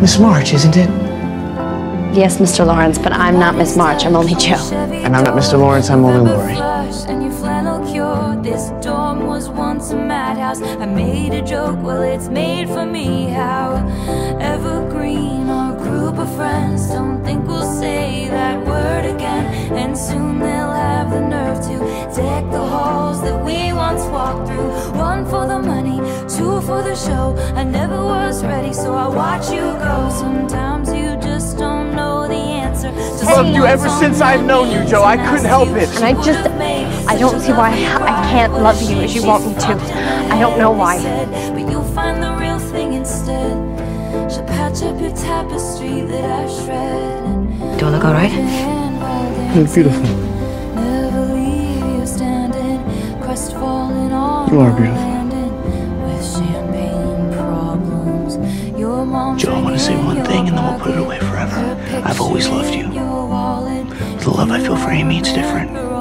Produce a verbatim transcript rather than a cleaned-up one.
Miss March, isn't it? Yes, Mister Lawrence, but I'm not Miss March. I'm only Joe. And I'm not Mister Lawrence, I'm only Lori. This dorm was once a madhouse. I made a joke, well, it's made for me. How evergreen, our group of friends. Don't think we'll say that word again. And soon they'll have the nerve to deck the halls that we once walked through. One for the money, two for the show. I never was ready, so I watch you go. Sometimes you just don't know the answer. I've loved you ever since I've known you, Joe. I couldn't help it. And I just, I don't see why I can't love you as you want me to. I don't know why. But you'll find the real thing instead. She'll patch up your tapestry that I shred. Do I look all right? You look beautiful. Never leave you standing, crestfallen on You are beautiful. with champagne problems. Your mom Joe, I want to say one thing and then we'll put it away forever. I've always loved you. The love I feel for Amy, it's different.